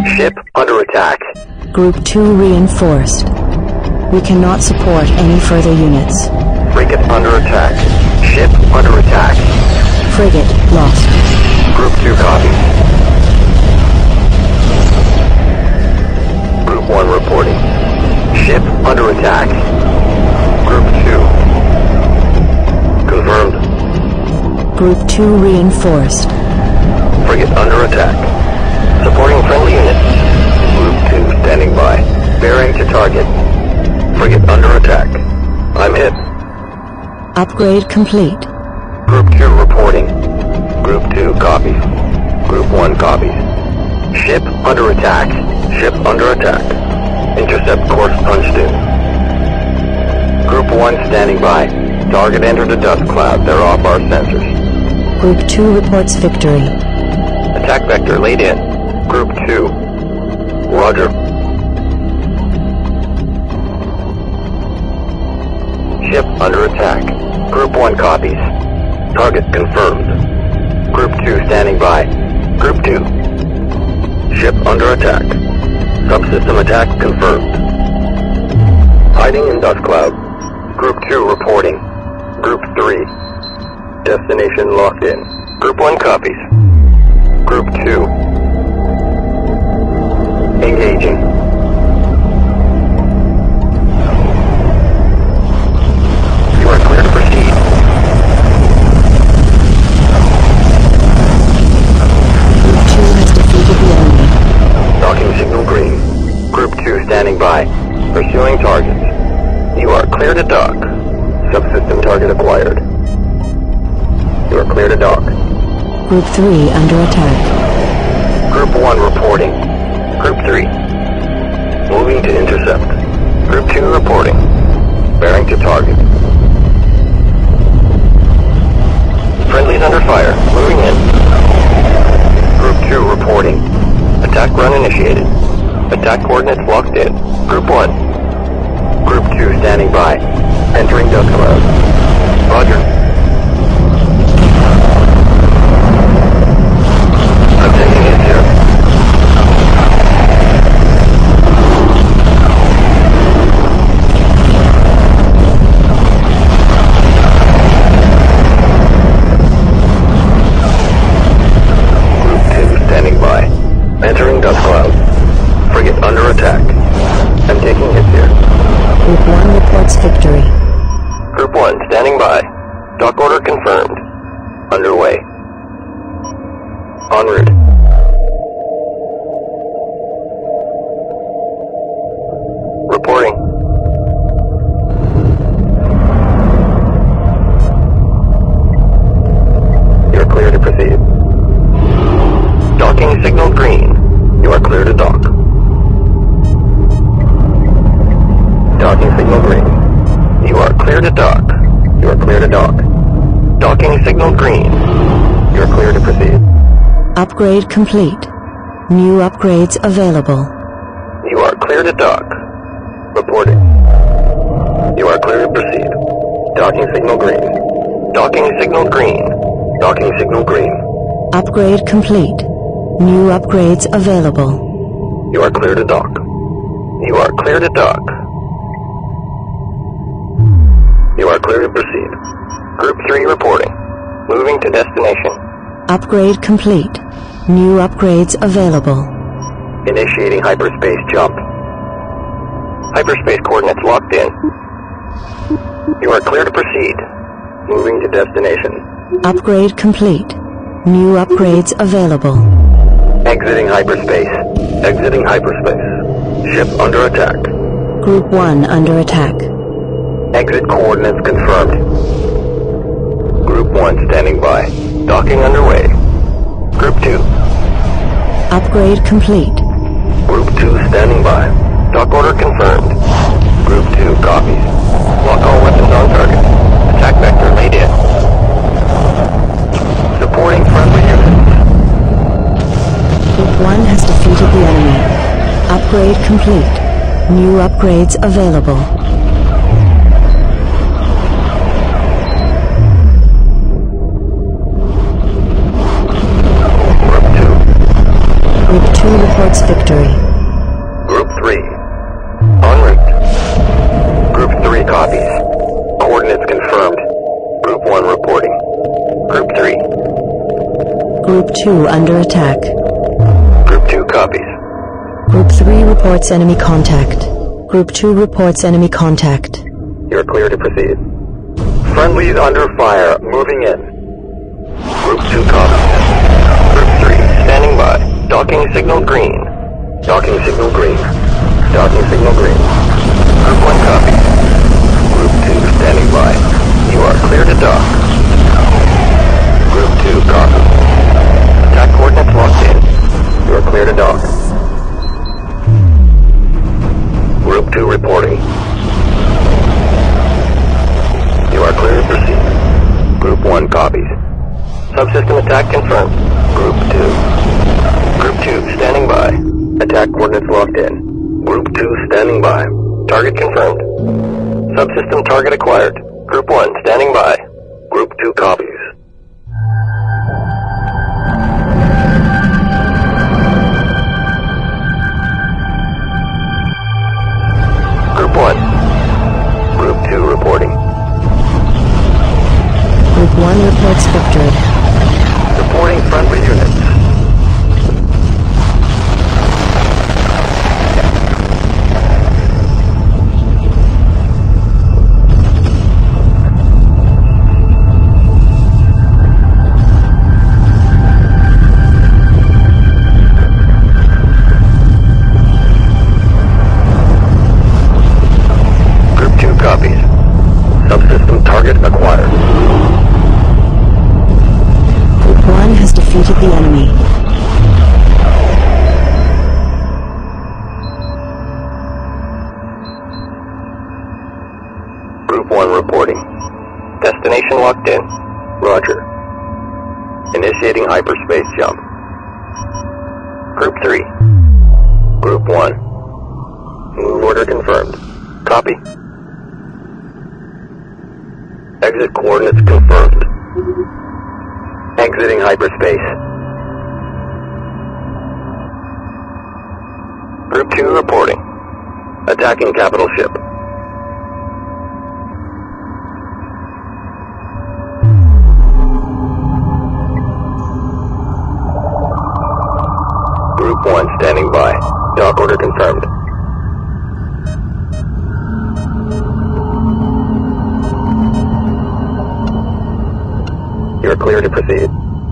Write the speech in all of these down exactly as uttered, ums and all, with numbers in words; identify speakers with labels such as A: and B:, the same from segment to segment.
A: Ship under attack.
B: Group two reinforced. We cannot support any further units.
A: Frigate under attack. Ship under attack.
B: Frigate lost.
A: Group two copy. Group one reporting. Ship under attack. Group two. Confirmed.
B: Group two reinforced.
A: Frigate under attack. Supporting friendly units. Group two standing by. Bearing to target. Frigate under attack. I'm hit.
B: Upgrade complete.
A: Group two reporting. Group two copies. Group one copies. Ship under attack. Ship under attack. Intercept course punched in. Group one standing by. Target entered a dust cloud. They're off our sensors.
B: Group two reports victory.
A: Attack vector laid in. Group two. Roger. Ship under attack. Group one copies. Target confirmed. Group two standing by. Group two. Ship under attack. Subsystem attack confirmed. Hiding in dust cloud. Group two reporting. Group three. Destination locked in. Group one copies. Group two. Engaging. You are clear to proceed.
B: Group two has defeated the enemy.
A: Docking signal green. Group two standing by. Pursuing targets. You are clear to dock. Subsystem target acquired. You are clear to dock.
B: Group three under attack.
A: Group one reporting. Group three. Moving to intercept. Group two reporting. Bearing to target. Friendlies under fire. Moving in. Group two reporting. Attack run initiated. Attack coordinates locked in. Group one. Group two standing by. Entering dust cloud. Roger. I'm taking it here. Group two standing by. Entering dust cloud. Frigate under attack. I'm taking hits here.
B: Group one reports victory.
A: Group one standing by. Dock order confirmed. Underway. En route. Reporting. You're clear to proceed. Docking signal green. You are clear to dock. Docking signal green. You are clear to dock. You are clear to dock. Docking signal green. You are clear to proceed.
B: Upgrade complete. New upgrades available.
A: You are clear to dock. Reporting. You are clear to proceed. Docking signal green. Docking signal green. Docking signal green.
B: Upgrade complete. New upgrades available.
A: You are clear to dock. You are clear to dock. You are clear to proceed. Group three reporting. Moving to destination.
B: Upgrade complete. New upgrades available.
A: Initiating hyperspace jump. Hyperspace coordinates locked in. You are clear to proceed. Moving to destination.
B: Upgrade complete. New upgrades available.
A: Exiting hyperspace. Exiting hyperspace. Ship under attack.
B: Group one under attack.
A: Exit coordinates confirmed. Group one standing by. Docking underway. Group two.
B: Upgrade complete.
A: Group two standing by. Dock order confirmed. Group two copies. Lock all weapons on target. Attack vector laid in. Supporting friendly units.
B: Group one has defeated the enemy. Upgrade complete. New upgrades available. Group two reports victory.
A: Group three. En route. Group three copies. Coordinates confirmed. Group one reporting. Group three.
B: Group two under attack.
A: Group two copies.
B: Group three reports enemy contact. Group two reports enemy contact.
A: You're clear to proceed. Friendlies under fire, moving in. Group two copies. Group three, standing by. Docking signal green. Docking signal green. Docking signal green. Group one copies. Group two, standing by. You are clear to dock. Group two copies. Attack coordinates locked in. You are clear to dock. Group two reporting. You are clear to proceed. Group one copies. Subsystem attack confirmed. Group two. Group two standing by. Attack coordinates locked in. Group two standing by. Target confirmed. Subsystem target acquired. Group one standing by. Group two copies. Group one. Group two reporting.
B: Group one reports victory.
A: Reporting friendly units.
B: Defeated the enemy.
A: Group one reporting. Destination locked in. Roger. Initiating hyperspace jump. Group three. Group one. Move order confirmed. Copy. Exit coordinates confirmed. Exiting hyperspace. Group two reporting. Attacking capital ship. Group one standing by. Dock order confirmed. You're clear to proceed.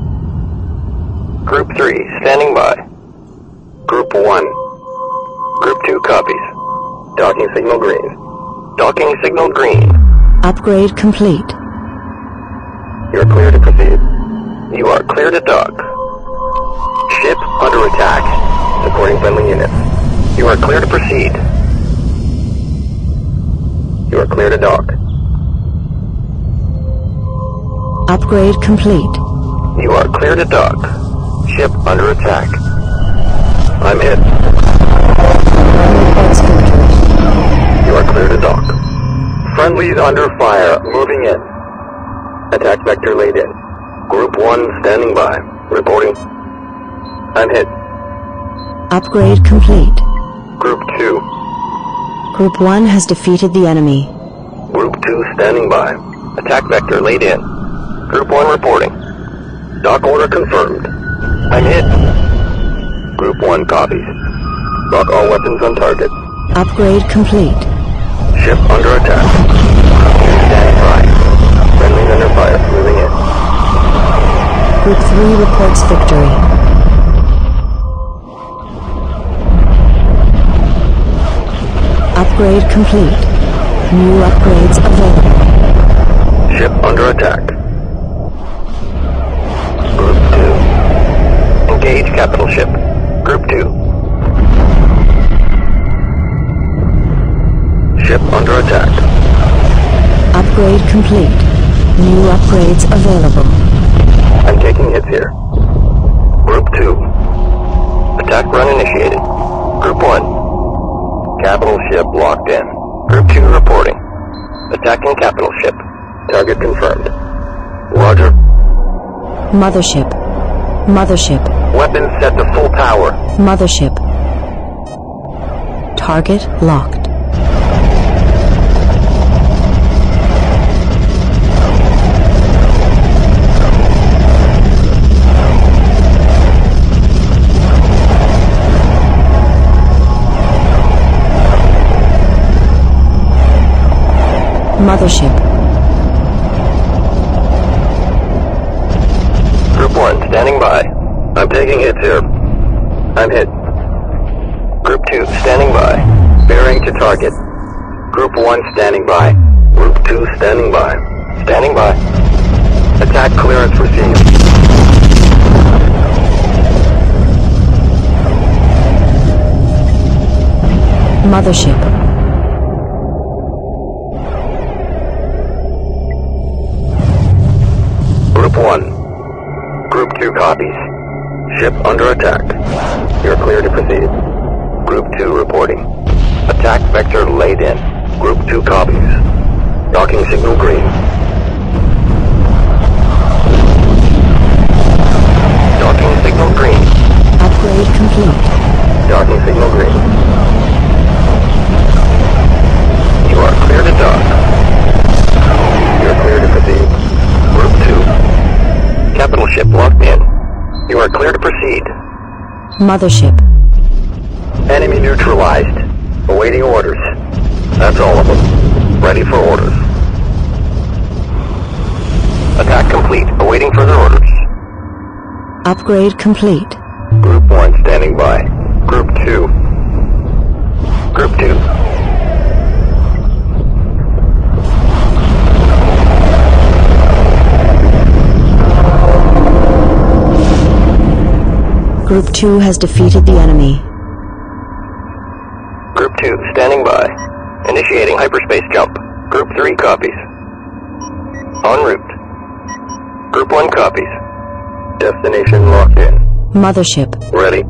A: Group three, standing by. Group one. Group two copies. Docking signal green. Docking signal green.
B: Upgrade complete.
A: You're clear to proceed. You are clear to dock. Ship under attack. Supporting friendly units. You are clear to proceed. You are clear to dock.
B: Upgrade complete.
A: You are clear to dock. Ship under attack. I'm hit.
B: Reports victory.
A: You are clear to dock. Friendlies under fire, moving in. Attack vector laid in. Group one standing by. Reporting. I'm hit.
B: Upgrade complete.
A: Group two.
B: Group one has defeated the enemy.
A: Group two standing by. Attack vector laid in. Group one reporting. Dock order confirmed. I'm hit. Group one copies. Lock all weapons on target.
B: Upgrade complete.
A: Ship under attack. Standing by. Friendlies under fire. Moving in.
B: Group three reports victory. Upgrade complete. New upgrades available.
A: Ship under attack. Group two. Engage capital ship. Group two. Ship under attack.
B: Upgrade complete. New upgrades available.
A: I'm taking hits here. Group two. Attack run initiated. Group one. Capital ship locked in. Group two reporting. Attacking capital ship. Target confirmed. Roger.
B: Mothership. Mothership.
A: Weapons set to full power.
B: Mothership. Target locked. Mothership.
A: Group one, standing by. I'm taking hits here. I'm hit. Group two, standing by. Bearing to target. Group one, standing by. Group two, standing by. Standing by. Attack clearance received.
B: Mothership.
A: Group one. Group two copies. Ship under attack. You're clear to proceed. Group two reporting. Attack vector laid in. Group two copies. Docking signal green. Docking signal green.
B: Upgrade complete.
A: Docking signal green. You are clear to dock. You're clear to proceed. Group two. Capital ship locked in. You are clear to proceed.
B: Mothership.
A: Enemy neutralized. Awaiting orders. That's all of them. Ready for orders. Attack complete. Awaiting further orders.
B: Upgrade complete.
A: Group one standing by. Group two. Group two.
B: Group two has defeated the enemy.
A: Group two standing by. Initiating hyperspace jump. Group three copies. En route. Group one copies. Destination locked in.
B: Mothership.
A: Ready.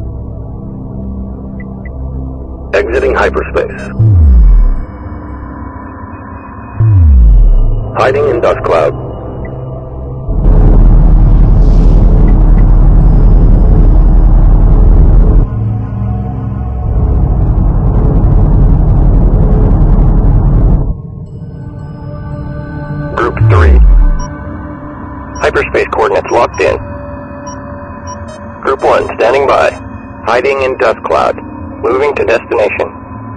A: Exiting hyperspace. Hiding in dust cloud. Group three. Hyperspace coordinates locked in. Group one standing by. Hiding in dust cloud. Moving to destination.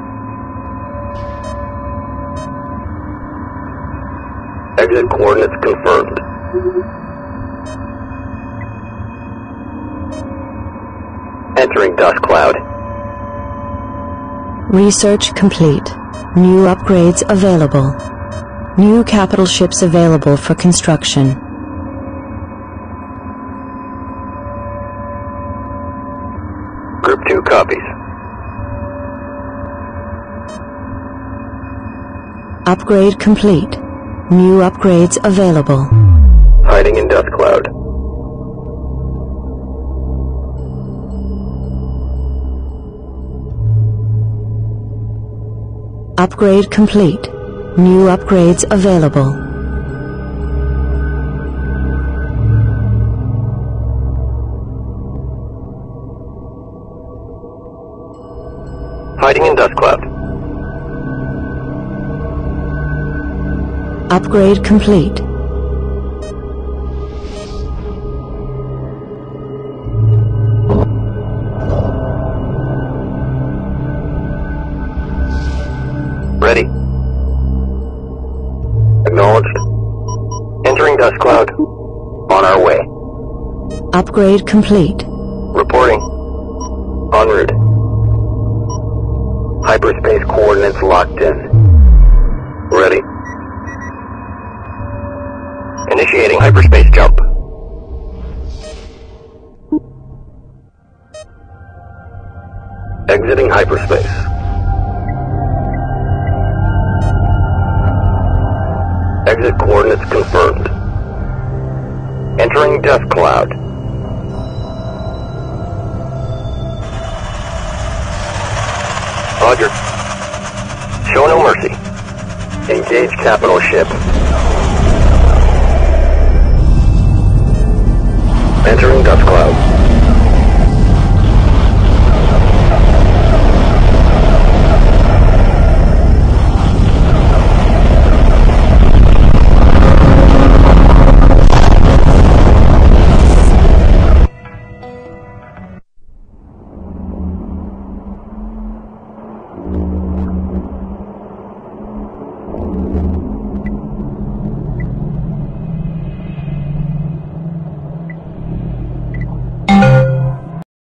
A: Exit coordinates confirmed. Entering dust cloud.
B: Research complete. New upgrades available. New capital ships available for construction.
A: Group two copies.
B: Upgrade complete. New upgrades available.
A: Hiding in dust cloud.
B: Upgrade complete. New upgrades available.
A: Hiding in dust cloud.
B: Upgrade complete.
A: Ready. Acknowledged. Entering dust cloud. On our way.
B: Upgrade complete.
A: Reporting. En route. Hyperspace coordinates locked in. Ready. Initiating hyperspace jump. Exiting hyperspace. Exit coordinates confirmed. Entering dust cloud. Roger. Show no mercy. Engage capital ship. Entering dust cloud.